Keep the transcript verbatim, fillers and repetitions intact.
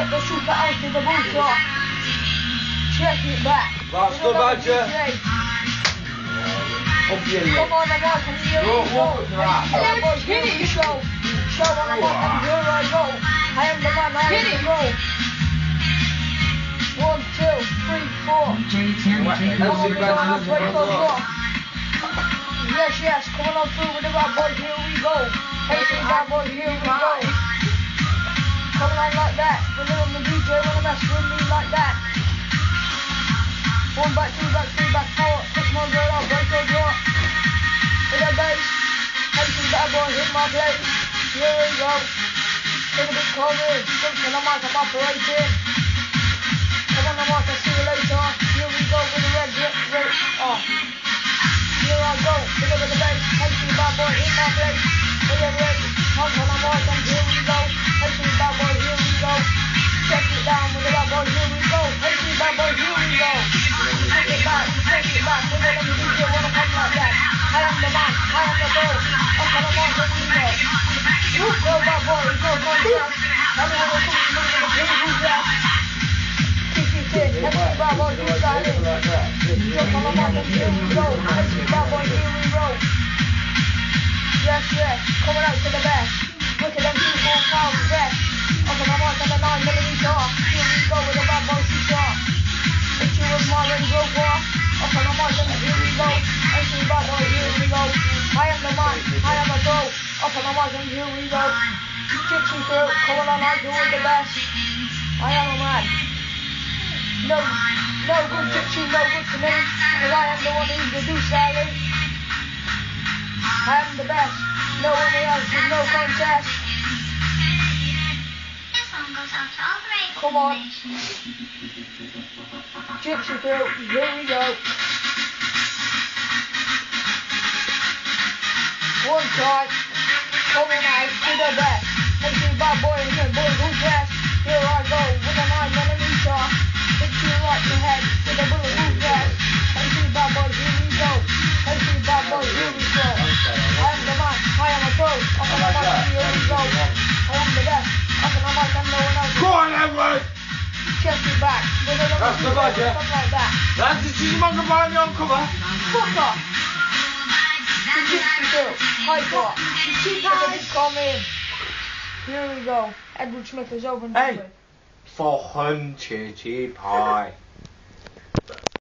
Check the super out to the booster. Check it back. That's the badger. Come on, I'm on, come here, Go, we go. walk with that. Hey, come on, here we show. Show on the bottom, here I go. I am the man, I am the go. One, two, three, four. Come on, we're going on twenty-four four. Yes, yes, coming on through with the bad boys, here we go. Hey, see bad boys, here we go. Coming on like that, we're doing the D J, wanna mess with me like that. One back, two back, three back, four. Six more girl off, break your jaw. Hit the bass. Hey, see bad boys, hit my place. Here we go. Take a big call in. Six on the mic, I'm operating. Come on the mic, I'll see you later. Here we go with the red drip, red off. Here I go, pick up with the bass. Hey, see bad boy, hit my place. Hey, I'm ready. Come on the mic, and here we go. Hey, see bad boy, here we go. Check it down with the bad boy, here we go. Hey, see bad boy, here we go. Take it back, take it back. We're gonna be D J, wanna come like that. I am the man, I am the boy. Up on the mic, and we go. You go, bad boy, go, go, go. Everyone will come to me with the big who's that. Kick it in, hey, see bad boy, who's that in? Jump on the mic, and here we go. Hey, see bad boy, here we go. Yes, yes, coming out to the best. Look at them two, four, five, best. Up on the mic, and the nine millimeter. Here we go with the bad boy, shooter. If you was my ready go for up on the mic and here we go. I see bad boy, here we go. I am the man, I am a go. Up on the mic and here we go. Gypsy crew, coming on, I do it the best. I am a man. No, no good gypsy, no good to me. Cause I am the one who's the do Sally. I am the best. No one else with no contest. Come on. Gypsy crew, here we go. One time, coming out to the best. Hey, see bad boy in here, boy, who's best? Here I go with a nine millimeter. Hit you right in the head with a bullet, who's best? Hey, see bad boy, here we go. Hey, see bad boy, here we go. I am the man, I am a pro. Up on the mic, here we go. I am the best. Up on the mic, and no one else. Go on, Edward! Check it back. That's the badger. Something like that. That's the cheese monger behind you on cover. Fuck off. The gypsy girl. Hi, what? Keep the come in. Here we go. Edward Smith is over and done Hey. with. For hunchity pie.